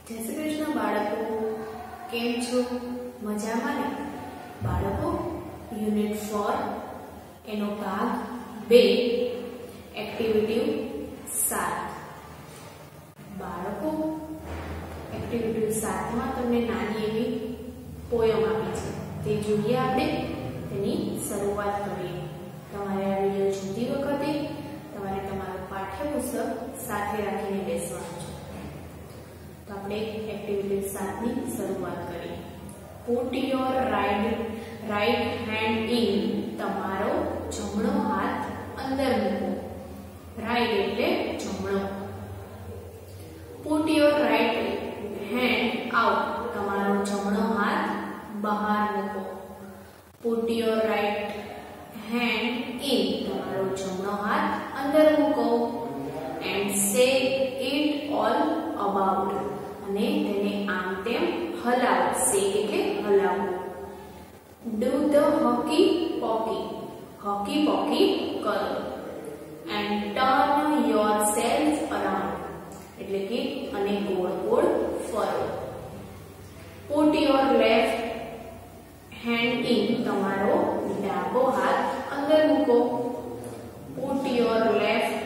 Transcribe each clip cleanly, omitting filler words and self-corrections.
जय श्री कृष्ण बाळको, केम छो? मजामां ने? बाळको, યુનિટ 4 એનો ભાગ 2 એક્ટિવિટી 7. બાળકો, એક્ટિવિટી 7 માં તમને નાની એવી પોયમ આપી છે, તે જોઈએ આપણે. તેની શરૂઆત કરીએ. તમારે આ વિડિયો જોતી વખતે તમારે તમારું પાઠ્યપુસ્તક સાથે રાખીને બેસવાનું છે. તો આપણે એક્ટિવિટી 7 ની શરૂઆત કરીએ. Put your right hand in. તમારો જમણો હાથ અંદર મૂકો. રાઈટ એટલે જમણો. Put your right hand out. તમારો જમણો હાથ બહાર મૂકો. Put your right hand in. તમારો જમણો હાથ અંદર મૂકો. And say it all about. અને તેને આમ તેમ હલાવો. સે એટલે હલાવો. Do the hokey pokey. Hokey pokey કરો. And turn yourself around. એટલે કે અને ગોળ ગોળ ફરો. Put your left hand in. તમારો ડાબો હાથ અંદર મૂકો. Put your left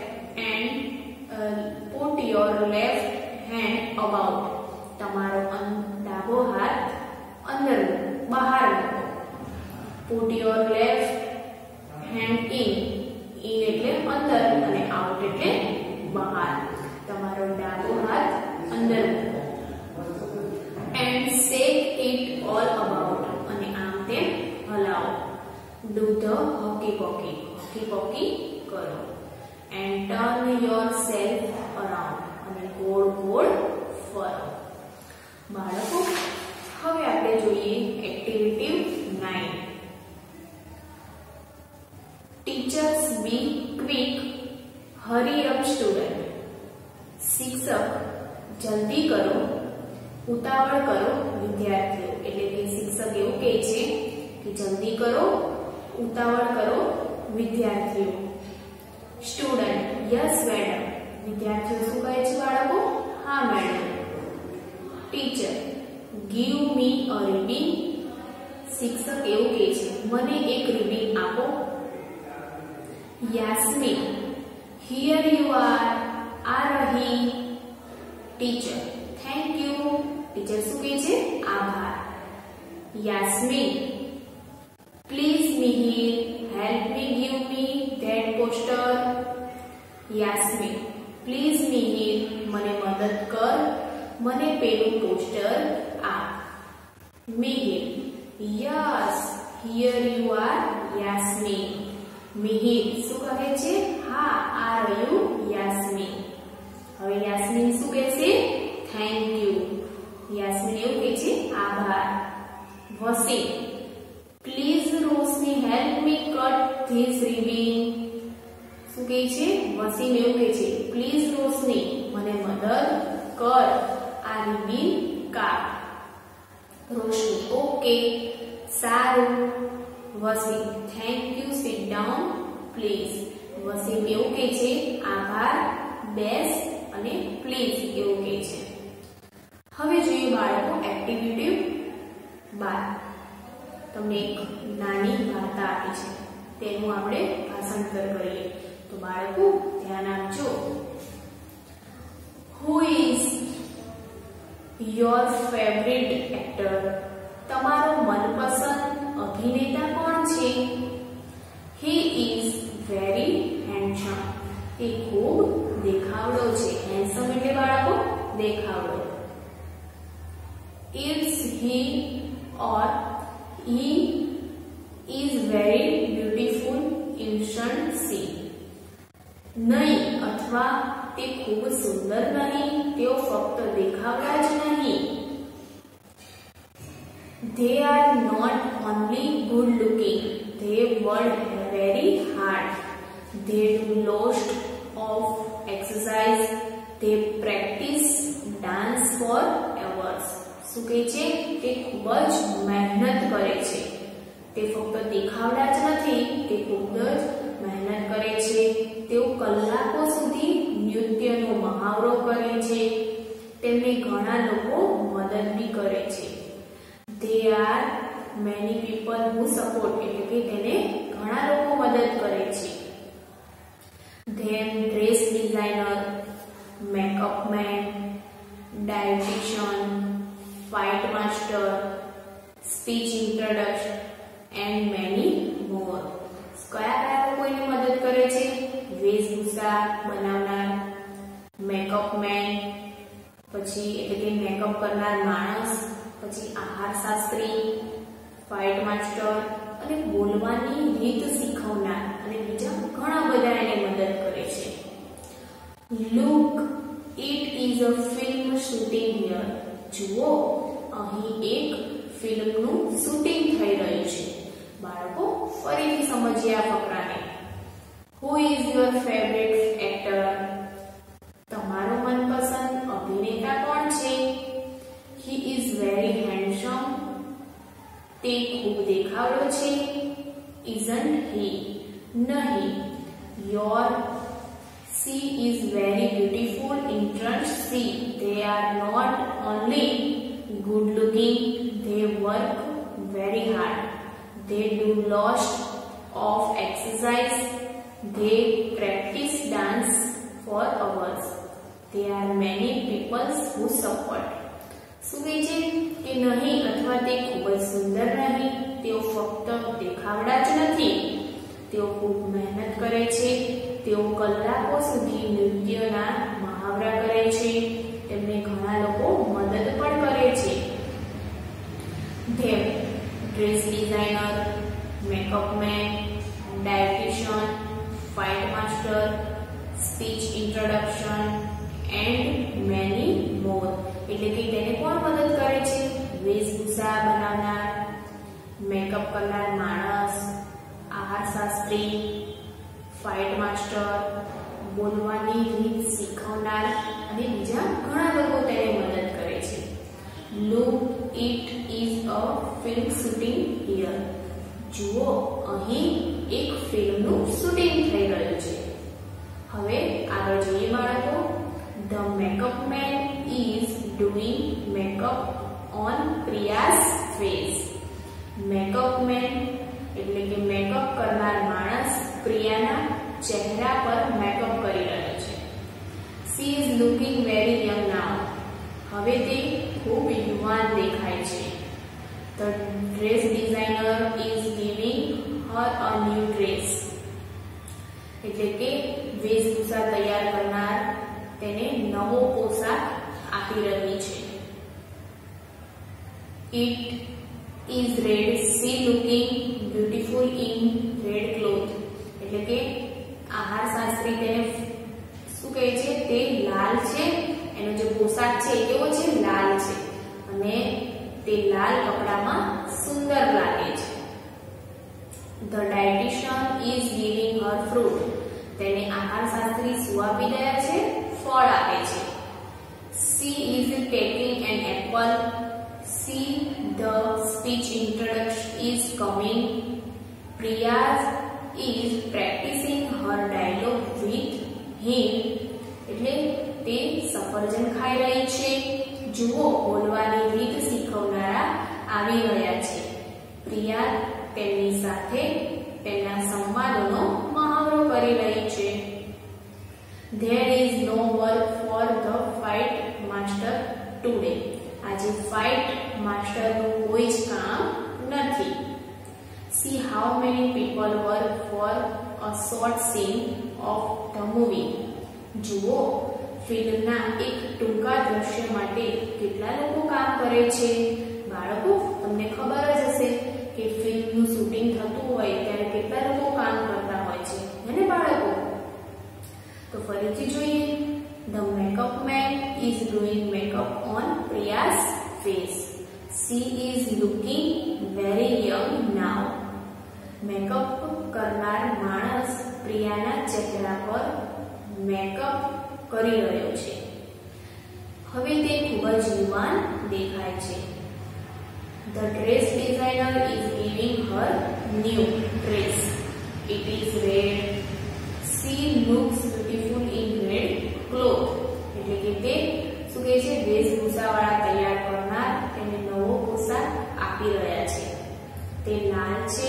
hand about. તમારો ડાબો હાથ અંદર બહાર મૂકો. Put your left hand in. In એટલે અંદર અને આઉટ એટલે બહાર. તમારો ડાબો હાથ અંદર મૂકો. And shake it all about. અને આમ તેમ હલાવો. Do the hokey pokey. Hokey pokey કરો. And turn yourself around. અને ગોળ ગોળ ફરો. બાળકો, હવે આપણે જોઈએ activity 9. Teachers be quick, hurry up student. શિક્ષક જલ્દી કરો, ઉતાવળ કરો વિદ્યાર્થીઓ. એટલે કે શિક્ષક એવું કહે છે કે જલ્દી કરો, ઉતાવળ કરો વિદ્યાર્થીઓ. Student yes madam. વિદ્યાર્થીઓ શું કહે છે બાળકો? હા madam. Teacher give me a ribbon. શિક્ષક એવું કહે છે મને એક રિબન આપો. Yasmin here you are. આ રહી. Teacher thank you. ટીચર શું કહે છે? આભાર. Yasmin please Mihir help me give me that poster. Yasmin please Mihir મને મદદ કર, મને પેલું પોસ્ટર આપ. Mihir yes here you are Yasmin. Mihir શું કહે છે? હા આ રહ્યું યાસ્મીન. હવે યાસ્મીન શું કહેશે? Thank you. યાસ્મીન એવું કહે છે આભાર. Wasim please Roshni help me cut this ribbon. શું કહે છે? વસીમ એવું કહે છે પ્લીઝ રોશની મને મદદ કર, આ રિબન કાપ. રોશની ઓકે સારું. Wasim thank you sit down please. Wasim એવું કહે છે આભાર, બેસ અને પ્લીઝ એવું કહે છે. હવે જોઈએ બાળકો એક્ટિવિટી 12. તમને એક નાની વાર્તા આપી છે, તેનું આપણે ભાષાંતર કરીએ. તો બાળકો ધ્યાન આપજો. Who is your favourite actor. તમારો મનપસંદ અભિનેતા કોણ છે? He is very handsome. તે ખૂબ દેખાવડો છે. હેન્ડસમ એટલે બાળકો દેખાવડો. It's he or he is very beautiful instant see. નહીં અથવા તે ખૂબ સુંદર નહીં, તેઓ ફક્ત દેખાવડા જ નહીં. They are not only good looking, they work very hard. They do lots of exercise. They practice dance for hours. શું કહે છે? તે ખૂબ જ મહેનત કરે છે. તે ફક્ત દેખાવડા જ નથી, તે ખૂબ જ મહેનત કરે છે. તેઓ કલાકો સુધી નૃત્યનો મહાવરો કરે છે. તેમને ઘણા લોકો હુ સપોર્ટ એટલે કે તેને ઘણા લોકો મદદ કરે છે. Then dress designer, makeup man, dietitian, fight master, speech introduction and many more. કયા કયા લોકો એને મદદ કરે છે? વેશભૂષા બનાવનાર, મેકઅપ મેન, પછી એટલે કે મેકઅપ કરનાર માણસ, પછી આહાર શાસ્ત્રી, ફાઇટ માસ્ટર અને બોલવાની રીત શીખવનાર અને બીજા ઘણા બધા એને મદદ કરે છે. Look, it is a film shooting here. જુઓ, અહીં એક ફિલ્મનું શૂટિંગ થઈ રહ્યું છે. બાળકો ફરીથી સમજીએ આ ફકરાને. Who is your favourite actor? તમારો મનપસંદ અભિનેતા કોણ છે? He is very handsome. તે ખૂબ દેખાવડો છે. Isn't he? નહીં. Your She is very beautiful. Interest C. They are not only good looking, they work very hard. They do lots of exercise. They practice dance for hours. There are many people who support. શું કહે છે કે નહીં અથવા તે ખૂબ જ સુંદર નહીં, તેઓ ફક્ત દેખાવડા જ નથી, તેઓ ખૂબ મહેનત કરે છે, તેઓ કલાકો સુધી નૃત્યના મહાવરા કરે છે, તેમને ઘણા લોકો મદદ પણ કરે છે. Them dress designer, makeup man, dietitian, fight master, speech introduction and many more. એટલે કે તેને કોણ મદદ કરે છે? વેશભૂષા બનાવનાર, મેકઅપ કરનાર માણસ, આહાર શાસ્ત્રી, ફાઇટ માસ્ટર, બોલવાની રીત શીખવનાર અને બીજા ઘણા લોકો તેને મદદ કરે છે. Look, it is a film shooting here. જુઓ, અહીં એક ફિલ્મનું શૂટિંગ થઈ રહ્યું છે. હવે આગળ જોઈએ બાળકો. The makeup man is doing makeup on Priya's face. Makeup man એટલે કે મેકઅપ કરનાર માણસ પ્રિયાના ચહેરા પર મેકઅપ કરી રહ્યો છે. She is looking very young now. હવે તે ખૂબ યુવાન દેખાય છે. The dress designer is giving her a new dress. એટલે કે વેશભૂષા તૈયાર કરનાર તેને નવો પોશાક આપી રહી છે. It is red. She looking beautiful in red cloth. એટલે કે આહાર શાસ્ત્રી તેને શું કહે છે? તે લાલ છે. એનો જે પોશાક છે એ કેવો છે? લાલ છે અને તે લાલ કપડામાં સુંદર લાગે છે. The dietitian is giving her fruit. તેને આહાર શાસ્ત્રી શું આપી રહ્યા છે? ફળ આપે છે. She is taking an apple. See, the speech introduction is coming. Priya is practicing her dialogue with him. એટલે તે સફરજન ખાઈ રહી છે. જુઓ, બોલવાની રીત શીખવનારા આવી રહ્યા છે. પ્રિયા તેમની સાથે તેમના સંવાદોનો મહાવરો કરી રહી છે. There is no work for the fight master today. આજે ફાઇટ માસ્ટરનું કોઈ જ કામ નથી. See how many people work for a short scene of the movie. જુઓ, ફિલ્મના એક ટૂંકા દ્રશ્ય માટે કેટલા લોકો કામ કરે છે. બાળકો, તમને ખબર જ હશે કે ફિલ્મનું શૂટિંગ થતું હોય ત્યારે કેટલા લોકો કામ કરતા હોય છે, હે બાળકો? તો ફરીથી જોઈએ. The makeup man is doing makeup on Priya's face. She is looking very young now. Makeup કરનાર માણસ પ્રિયાના ચહેરા પર મેકઅપ કરી રહ્યો છે. હવે તે ખૂબ જ યુવાન દેખાય છે. The dress designer is giving her new dress. It is red. She looks beautiful in red cloth. એટલે કે તે શું કહે છે? વેશભૂષાવાળા તૈયાર કરનાર તેને નવો પોશાક આપી રહ્યા છે. તે લાલ છે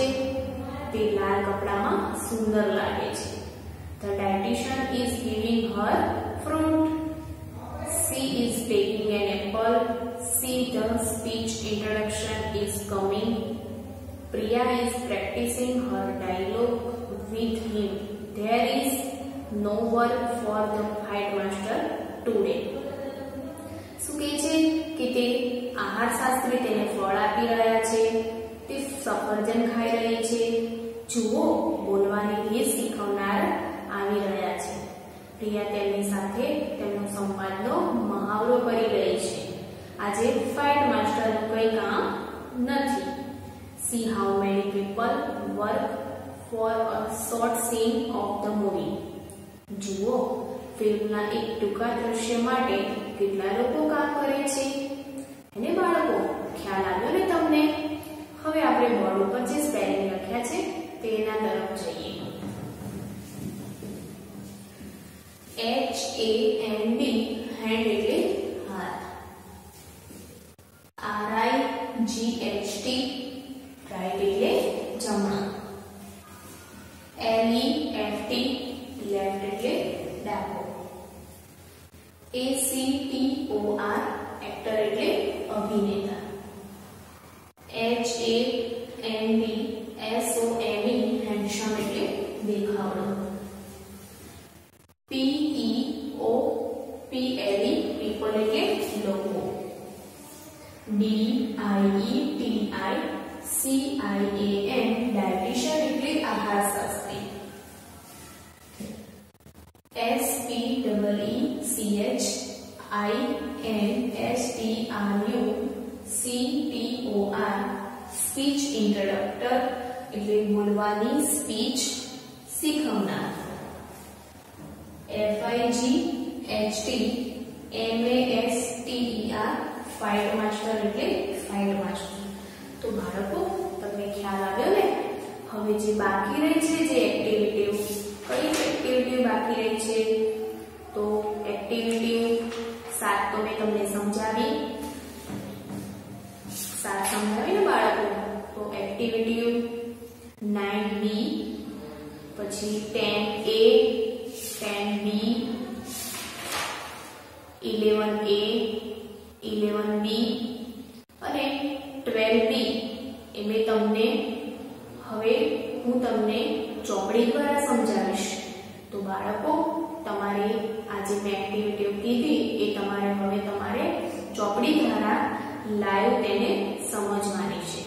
તે લાલ કપડામાં સુંદર લાગે છે. The dietitian is giving her fruit. She is taking an apple. See, the speech introduction is coming. Priya is practicing her dialogue with him. There is no work for the fight master today. શું કહે છે કે તે આહાર શાસ્ત્રી તેને ફળ આપી રહ્યા છે, તે સફરજન ખાઈ રહી છે. જુઓ, બોલવાની રીત શીખવનાર આવી રહ્યા છે. પ્રિયા તેમની સાથે તેમનો સંવાદનો મહાવરો કરી રહી છે. આજે ફાઇટ માસ્ટરનું કંઈ કામ નથી. See how many people work for a short scene of the movie. જુઓ, ફિલ્મના એક ટૂંકા દ્રશ્ય માટે કેટલા લોકો કામ કરે છે. અને બાળકો, ખ્યાલ આવ્યો ને તમને? હવે આપણે બોર્ડ ઉપર જે સ્પેલિંગ લખ્યા છે તેના તરફ જઈએ. HAND, hand એટલે હાથ. RIGHT, રાઈટ એટલે જમણા. LEFT, લેફ્ટ એટલે ડાબો. ACTOR, એક્ટર એટલે અભિનેતા. HAND SOME, હેન્ડસમ એટલે દેખાવડો. PEOPLE, પીપલ એટલે લોકો. DIETICIAN, ડાયટિશિયન એટલે આહાર શાસ્ત્રી. SPECHINSTRUCTOR, સ્પીચ ઇન્ટ્રોડક્ટર એટલે બોલવાની સ્પીચ શીખવનાર. FIGHT MASTER, ફાઇટ માસ્ટર એટલે ફાઇટ માસ્ટર. તો બાળકો, તમને ખ્યાલ આવ્યો ને? હવે જે બાકી રહી છે જે એક્ટિવિટી, કઈ એક્ટિવિટી બાકી રહી છે? તો એક્ટિવિટી 7 તો મેં તમને સમજાવી. 7 સમજાવી ને બાળકો? તો એક્ટિવિટી 9B, પછી 10A, 10B, 11A, 11B અને 12B એ મેં તમને હવે હું તમને ચોપડી દ્વારા સમજાવીશ. તો બાળકો, તમારે આ જે મેં એક્ટિવિટીઓ કીધી એ તમારે હવે તમારે ચોપડી દ્વારા લાઈવ તેને સમજવાની છે.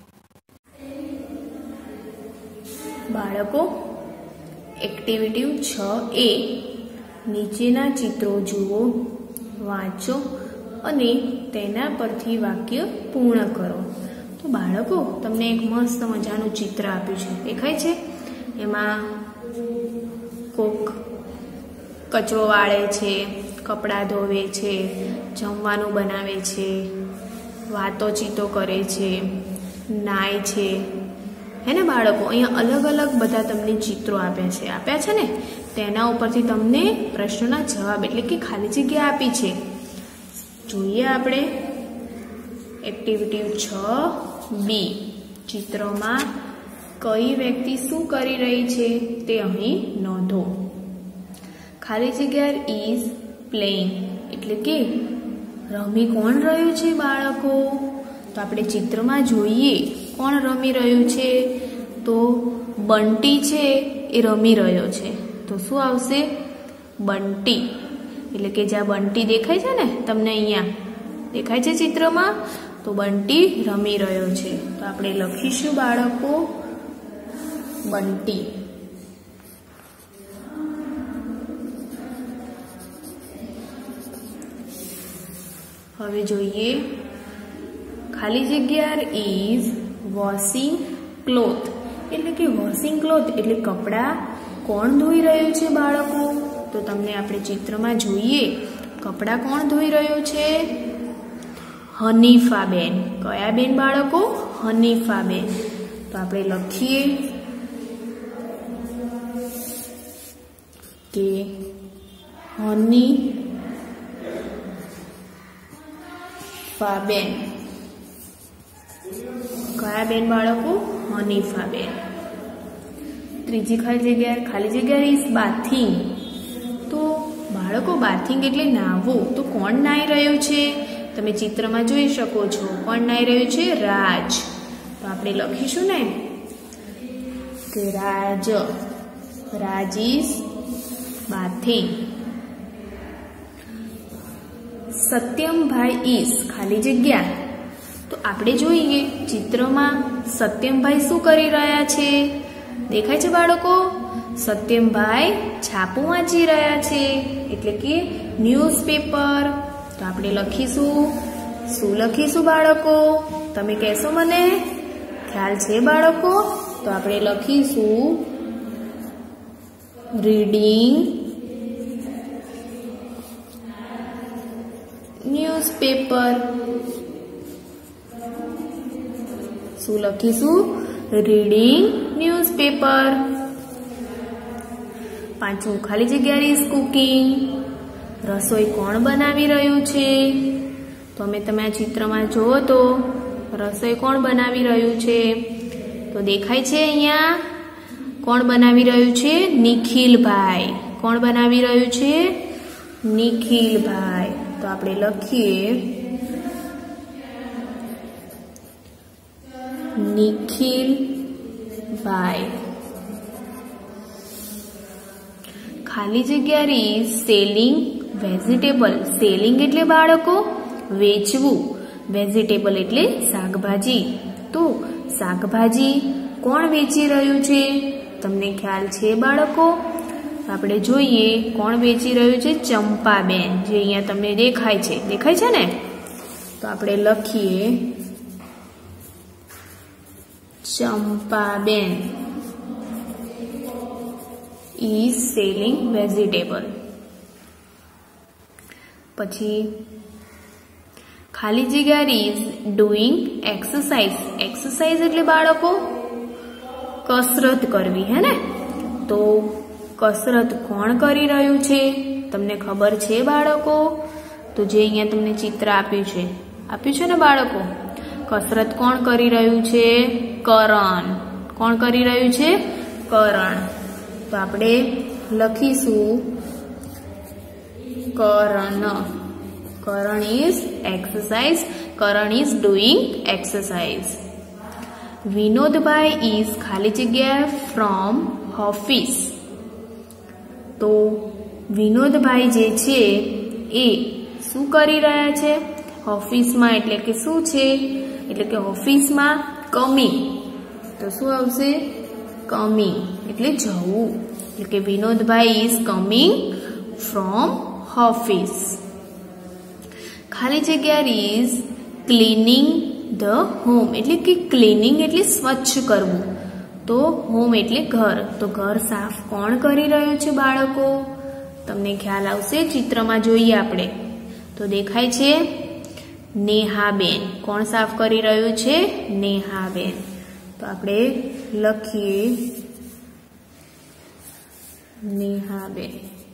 બાળકો, એક્ટિવિટી 6A, નીચેના ચિત્રો જુઓ, વાંચો અને તેના પરથી વાક્ય પૂર્ણ કરો. તો બાળકો, તમને એક મસ્ત મજાનું ચિત્ર આપ્યું છે, દેખાય છે? એમાં કોક કચરો વાળે છે, કપડાં ધોવે છે, જમવાનું બનાવે છે, વાતોચીતો કરે છે, નાય છે. હે ને બાળકો? અહીંયા અલગ અલગ બધા તમને ચિત્રો આપ્યા છે ને? તેના ઉપરથી તમને પ્રશ્નોના જવાબ એટલે કે ખાલી જગ્યા આપી છે. જોઈએ આપણે એક્ટિવિટી 6B. ચિત્રમાં કઈ વ્યક્તિ શું કરી રહી છે તે અહીં નોંધો. ખાલી જગ્યા ઇઝ પ્લેઇંગ એટલે કે રમી કોણ રહ્યું છે બાળકો? તો આપણે ચિત્રમાં જોઈએ કોણ રમી રહ્યું છે? તો બંટી છે એ રમી રહ્યો છે. તો શું આવશે? બંટી. એટલે કે જ્યાં બંટી દેખાય છે ને તમને, અહીંયા દેખાય છે ચિત્રમાં, તો બંટી રમી રહ્યો છે. તો આપણે લખીશું બાળકો બંટી. હવે જોઈએ ખાલી જગ્યા ઇઝ વોશિંગ ક્લોથ એટલે કે વોશિંગ ક્લોથ એટલે કપડાં કોણ ધોઈ રહ્યું છે બાળકો? તો તમને આપણે ચિત્રમાં જોઈએ કપડાં કોણ ધોઈ રહ્યું છે? હનીફાબેન. કયા બેન બાળકો? હનીફાબેન. તો આપણે લખીએ કે હનીફાબેન. કયા બેન બાળકો? હનીફાબેન. ત્રીજી ખાલી જગ્યા ઇઝ બાથિંગ. તો બાળકો બાથિંગ એટલે નાહવું. તો કોણ નાહી રહ્યું છે? તમે ચિત્રમાં જોઈ શકો છો. કોણ નાહી રહ્યું છે? રાજ. તો આપણે લખીશું ને કે રાજ ઇઝ બાથિંગ. સત્યમભાઈ ઇઝ ખાલી જગ્યા. તો આપણે જોઈએ ચિત્રમાં સત્યમભાઈ શું કરી રહ્યા છે? દેખાય છે બાળકો? સત્યમભાઈ છાપું વાંચી રહ્યા છે, એટલે કે ન્યૂઝપેપર. તો આપણે લખીશું. શું લખીશું બાળકો? તમે કહેશો મને? ખ્યાલ છે બાળકો? તો આપણે લખીશું રીડિંગ ન્યૂઝપેપર. શું લખીશું? Reading newspaper. પાંચમું ખાલી જગ્યા ઇઝ કુકિંગ. રસોઈ કોણ બનાવી રહ્યું છે? તો તમે આ ચિત્રમાં જુઓ તો રસોઈ કોણ બનાવી રહ્યું છે? તો દેખાય છે અહીંયા કોણ બનાવી રહ્યું છે? નિખિલભાઈ. કોણ બનાવી રહ્યું છે? નિખિલભાઈ. તો આપણે લખીએ નિખિલભાઈ. ખાલી જગ્યા ઇઝ સેલિંગ વેજીટેબલ. સેલિંગ એટલે બાળકો વેચવું, વેજીટેબલ એટલે શાકભાજી. તો શાકભાજી કોણ વેચી રહ્યું છે? તમને ખ્યાલ છે બાળકો? આપણે જોઈએ કોણ વેચી રહ્યું છે? ચંપાબેન, જે અહીંયા તમને દેખાય છે. દેખાય છે ને? તો આપણે લખીએ ચંપાબેન is selling vegetable. પછી ખાલી જગ્યા is doing exercise. exercise એટલે બાળકો કસરત કરવી, હે ને? તો કસરત કોણ કરી રહ્યું છે? તમને ખબર છે બાળકો? તો જે અહીંયા તમને ચિત્ર આપ્યું છે ને બાળકો? કસરત કોણ કરી રહ્યું છે? કરણ. કોણ કરી રહ્યું છે? કરણ. તો આપણે લખીશું Karan. Karan is exercise. Karan is doing exercise. વિનોદભાઈ ઇઝ ખાલી જગ્યા ફ્રોમ ઓફિસ. તો વિનોદભાઈ જે છે એ શું કરી રહ્યા છે? ઓફિસમાં એટલે કે શું છે? એટલે કે ઓફિસમાં કમિંગ. તો શું આવશે? કમિંગ એટલે જવું. એટલે કે વિનોદભાઈ ઇઝ કમિંગ ફ્રોમ ઓફિસ. ખાલી જગ્યા ઇઝ ક્લીનિંગ ધ હોમ. એટલે કે ક્લીનિંગ એટલે સ્વચ્છ કરવું. તો હોમ એટલે ઘર. તો ઘર સાફ કોણ કરી રહ્યું છે બાળકો? તમને ખ્યાલ આવશે. ચિત્રમાં જોઈએ આપણે તો દેખાય છે નેહાબેન. કોણ સાફ કરી રહ્યું છે? નેહાબેન. તો આપણે લખીએ નેહાબેન.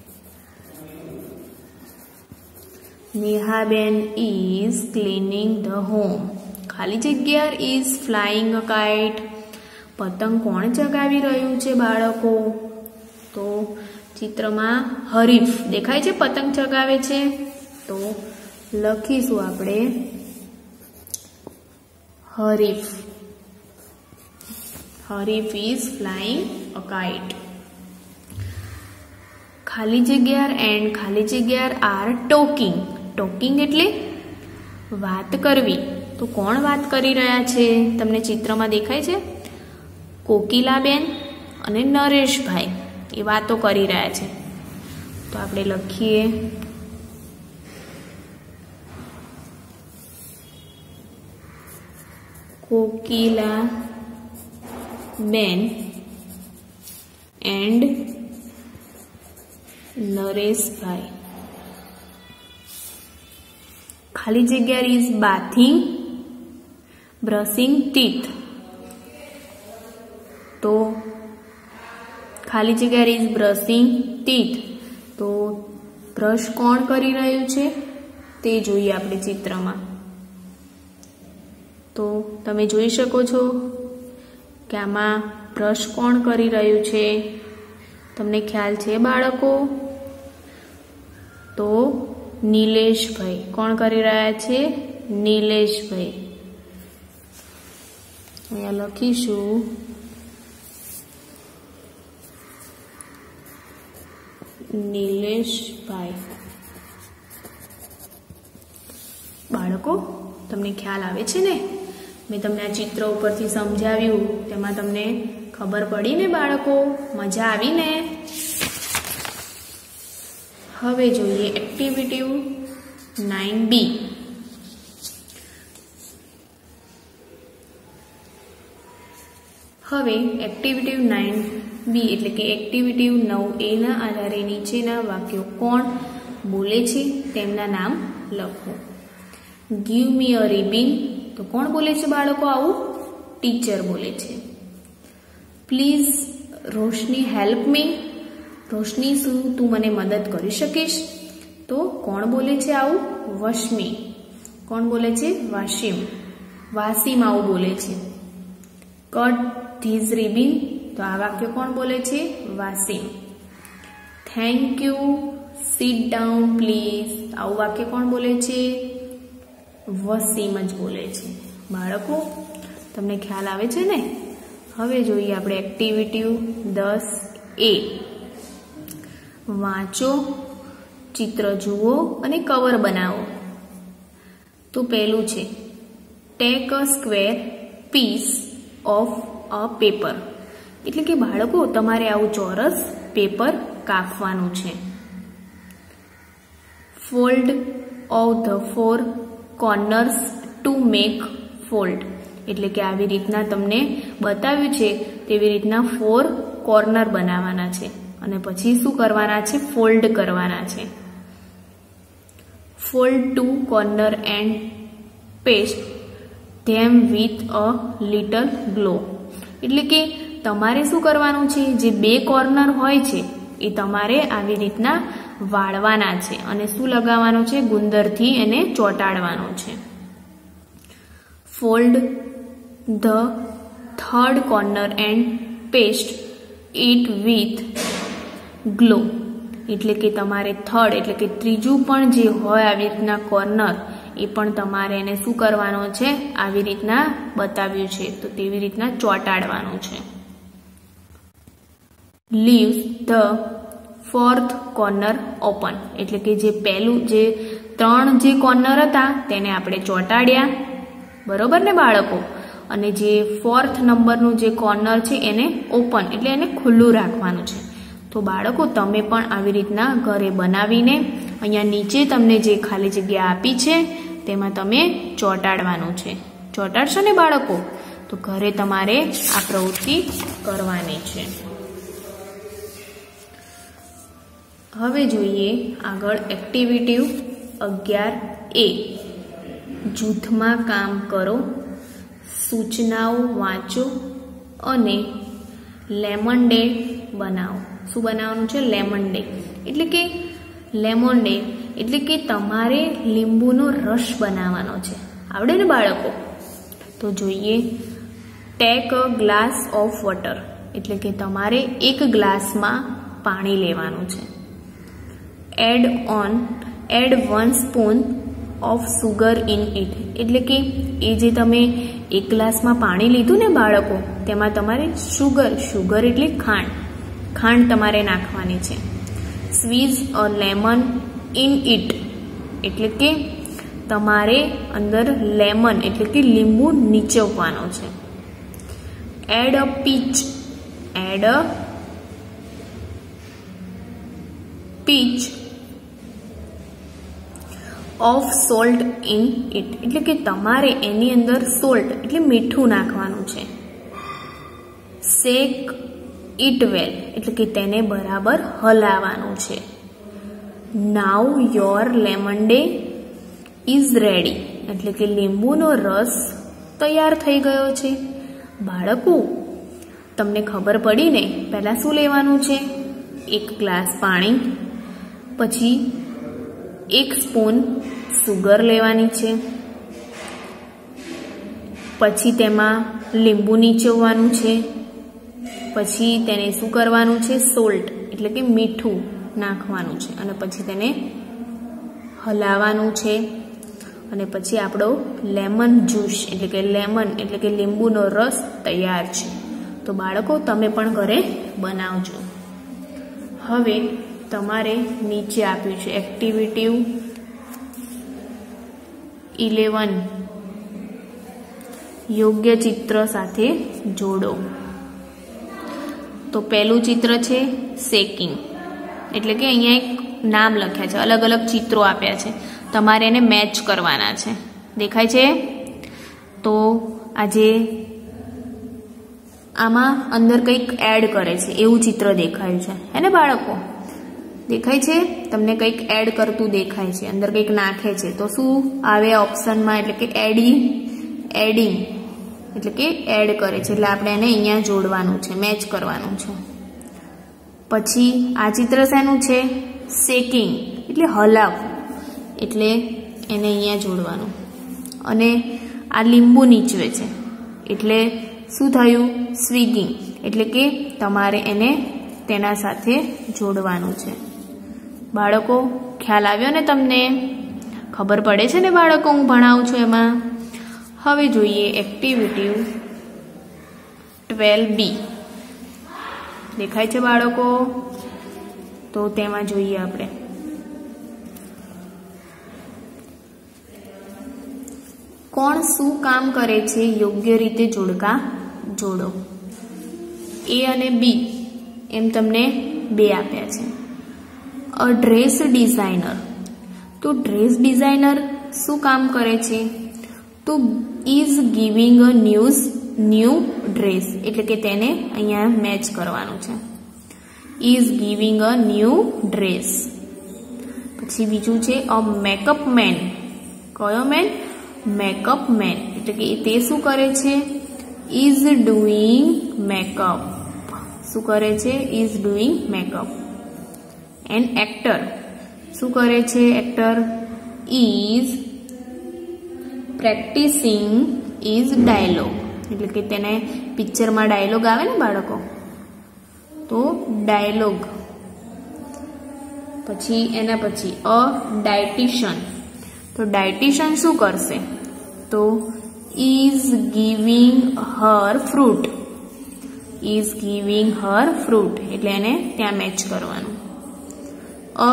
નેહાબેન ઇઝ ક્લીનિંગ ધ હોમ. ખાલી જગ્યા ઇઝ ફ્લાઇંગ અ કાઇટ. પતંગ કોણ ચગાવી રહ્યું છે બાળકો? તો ચિત્રમાં હરીફ દેખાય છે, પતંગ ચગાવે છે. તો લખીશું આપણે હરીફ. હરીફ ઇઝ ફ્લાઇંગ અ કાઇટ. ખાલી જગ્યા એન્ડ ખાલી જગ્યા આર ટોકિંગ. ટોકિંગ એટલે વાત કરવી. તો કોણ વાત કરી રહ્યા છે? તમને ચિત્રમાં દેખાય છે કોકિલાબેન અને નરેશભાઈ. એ વાતો કરી રહ્યા છે. તો આપણે લખીએ કોકિલાબેન એન્ડ નરેશભાઈ. ખાલી જગ્યા ઇઝ બાથિંગ બ્રશિંગ ટીથ. તો ખાલી જગ્યા ઇઝ બ્રશિંગ ટીથ. તો બ્રશ કોણ કરી રહ્યું છે તે જોઈએ આપણે ચિત્રમાં. તો તમે જોઈ શકો છો કે આમાં બ્રશ કોણ કરી રહ્યું છે? તમને ખ્યાલ છે બાળકો? તો નિલેશભાઈ. કોણ કરી રહ્યા છે? નિલેશભાઈ. અહીંયા લખીશું નિલેશભાઈ. બાળકો તમને ખ્યાલ આવે છે ને? મેં તમને આ ચિત્ર ઉપરથી સમજાવ્યું, તેમાં તમને ખબર પડી ને બાળકો? મજા આવી ને? હવે જોઈએ એક્ટિવિટી 9B. હવે એક્ટિવિટી 9B એટલે કે એક્ટિવિટી 9A ના આધારે નીચેના વાક્યો કોણ બોલે છે તેમના નામ લખો. Give me a ribbon. તો કોણ બોલે છે બાળકો આવું? ટીચર બોલે છે. પ્લીઝ રોશની હેલ્પ મી. રોશની શું તું મને મદદ કરી શકીશ? તો કોણ બોલે છે આવું? વશમી. કોણ બોલે છે? વાશિમ. વાસીમ આવું બોલે છે. Cut these ribbon. તો આ વાક્ય કોણ બોલે છે? Wasim. Thank you. Sit down please. આવું વાક્ય કોણ બોલે છે? વસીમ જ બોલે છે. બાળકો તમને ખ્યાલ આવે છે ને? હવે જોઈએ આપણે એક્ટિવિટી 10A. વાંચો, ચિત્ર જુઓ અને કવર બનાવો. તો પહેલું છે take a square piece of a paper. એટલે કે બાળકો તમારે આવું ચોરસ પેપર કાપવાનું છે. Fold of the 4 corners to make fold. એટલે કે આવી રીતના તમને બતાવ્યું છે તેવી રીતના 4 કોર્નર બનાવવાના છે અને પછી શું કરવાના છે? ફોલ્ડ કરવાના છે. Fold 2 corner and paste them with a little glue. એટલે કે તમારે શું કરવાનું છે? જે 2 કોર્નર હોય છે એ તમારે આવી રીતના વાળવાના છે અને શું લગાવવાનું છે? ગુંદરથી એને ચોંટાડવાનો છે. Fold the 3rd corner and paste it with glue. એટલે કે તમારે 3rd એટલે કે ત્રીજું પણ જે હોય આવી રીતના કોર્નર એ પણ તમારે એને શું કરવાનો છે? આવી રીતના બતાવ્યું છે તો તેવી રીતના ચોંટાડવાનું છે. Leaves the 4th corner open. એટલે કે જે પહેલું જે 3 જે કોર્નર હતા તેને આપણે ચોંટાડ્યા, બરોબર ને બાળકો? અને જે 4th નંબરનું જે કોર્નર છે એને ઓપન એટલે એને ખુલ્લું રાખવાનું છે. તો બાળકો તમે પણ આવી રીતના ઘરે બનાવીને અહીંયા નીચે તમને જે ખાલી જગ્યા આપી છે તેમાં તમે ચોંટાડવાનું છે. ચોંટાડશો ને બાળકો? તો ઘરે તમારે આ પ્રવૃત્તિ કરવાની છે. હવે જોઈએ આગળ એક્ટિવિટી 11A. જૂથમાં કામ કરો, સૂચનાઓ વાંચો અને લેમન ડે બનાવો. શું બનાવવાનું છે? Lemonade. એટલે કે લેમન ડે એટલે કે તમારે લીંબુનો રસ બનાવવાનો છે. આવડે ને બાળકો? તો જોઈએ take a glass of water. એટલે કે તમારે 1 ગ્લાસમાં પાણી લેવાનું છે. Add 1 spoon of sugar in it. એટલે કે એ જે તમે 1 ગ્લાસમાં પાણી લીધું ને બાળકો તેમાં તમારે શુગર એટલે ખાંડ તમારે નાખવાની છે. સ્વીઝ અ લેમન ઇન ઇટ. એટલે કે તમારે અંદર લેમન એટલે કે લીંબુ નીચોવવાનો છે. Add a pinch of salt in it. એટલે કે તમારે એની અંદર સોલ્ટ એટલે મીઠું નાખવાનું છે. Shake it well. એટલે કે તેને બરાબર હલાવવાનું છે. Now your lemonade is ready. એટલે કે લીંબુનો રસ તૈયાર થઈ ગયો છે. બાળકો તમને ખબર પડી ને? પહેલા શું લેવાનું છે? 1 ગ્લાસ પાણી, પછી 1 સ્પૂન સુગર લેવાની છે, પછી તેમાં લીંબુ નીચોવવાનું છે, પછી તેને શું કરવાનું છે? સોલ્ટ એટલે કે મીઠું નાખવાનું છે અને પછી તેને હલાવવાનું છે અને પછી આપણો લેમન જ્યુસ એટલે કે લીંબુનો રસ તૈયાર છે. તો બાળકો તમે પણ ઘરે બનાવજો. હવે તમારે નીચે આપ્યું છે એક્ટિવિટી 11 યોગ્ય ચિત્ર સાથે જોડો. તો પહેલું ચિત્ર છે શેકિંગ એટલે કે અહીંયા એક નામ લખ્યા છે, અલગ અલગ ચિત્રો આપ્યા છે, તમારે એને મેચ કરવાના છે. દેખાય છે? તો આજે આમાં અંદર કંઈક એડ કરે છે એવું ચિત્ર દેખાયું છે, હે ને બાળકો? દેખાય છે? તમને કંઈક એડ કરતું દેખાય છે, અંદર કંઈક નાખે છે. તો શું આવે ઓપ્શનમાં? એટલે કે એડિંગ એટલે કે એડ કરે છે, એટલે આપણે એને અહીંયા જોડવાનું છે, મેચ કરવાનું છે. પછી આ ચિત્ર શેનું છે? શેકિંગ એટલે હલાવવું, એટલે એને અહીંયા જોડવાનું. અને આ લીંબુ નીચવે છે એટલે શું થયું? સ્વિગિંગ એટલે કે તમારે એને તેના સાથે જોડવાનું છે. બાળકો ખ્યાલ આવ્યો ને? તમને ખબર પડે છે ને બાળકો હું ભણાવું છું એમાં? હવે જોઈએ એક્ટિવિટી 12B. દેખાય છે બાળકો? તો તેમાં જોઈએ આપણે કોણ શું કામ કરે છે? યોગ્ય રીતે જોડકા જોડો. A અને B એમ તમને 2 આપ્યા છે. A dress designer. તો ડ્રેસ ડિઝાઇનર શું કામ કરે છે? તો is giving a new dress એટલે કે તેને અહીંયા મેચ કરવાનું છે. Is giving a new dress. પછી બીજું છે અ મેકઅપ મેન. કયો મેન? મેકઅપ મેન એટલે કે તે શું કરે છે? Is doing makeup. શું કરે છે? Is doing makeup. And actor શું કરે છે? Actor is practising is dialogue એટલે કે તેને પિક્ચરમાં ડાયલોગ આવે ને બાળકો, તો ડાયલોગ. પછી એના પછી અ ડાયટિશિયન. તો ડાયટિશિયન શું કરશે? તો is giving her fruit. Is giving her fruit એટલે એને ત્યાં મેચ કરવાનું. અ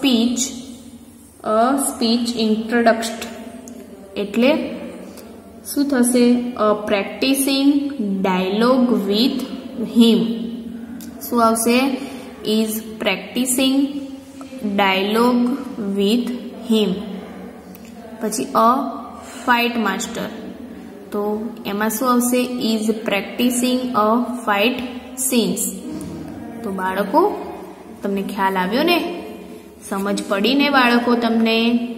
સ્પીચ ઇન્ટ્રોડક્શન એટલે શું થશે? A practising dialogue with him. શું આવશે? Is practising dialogue with him. પછી અ ફાઇટ માસ્ટર. તો એમાં શું આવશે? Is practising a fight scenes. તો બાળકો તમને ખ્યાલ આવ્યો ને? સમજ પડી ને બાળકો તમને?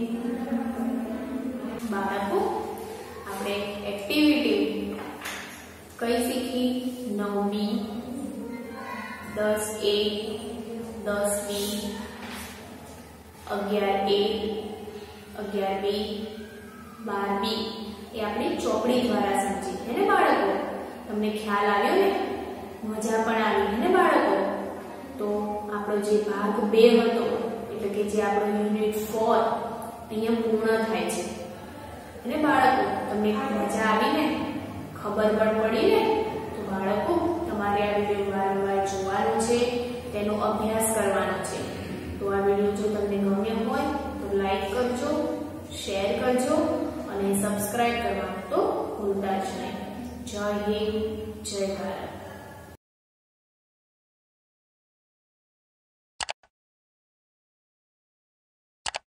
બાળકો આપણે એક્ટિવિટી કઈ શીખી? 9B, 10A, 10B, 11A, 11B, 12B એ આપણે ચોપડી દ્વારા સમજી, હે ને બાળકો? તમને ખ્યાલ આવ્યો ને? મજા પણ આવી, હે ને બાળકો? તો આપણો જે ભાગ 2 હતો એટલે કે જે આપણો યુનિટ 4 અહીંયા પૂર્ણ થાય છે, હે ને બાળકો? તમને મજા આવી ને? ખબર પણ પડી ને? તો બાળકો તમારે આ વિડીયો વારંવાર જોવાનો છે, તેનો અભ્યાસ કરવાનો છે. તો આ વિડીયો જો તમને ગમ્યો હોય તો લાઈક કરજો, શેર કરજો અને સબસ્ક્રાઇબ કરવાનું તો ભૂલતા જ નહીં. જય હિન્દ, જય ભારત.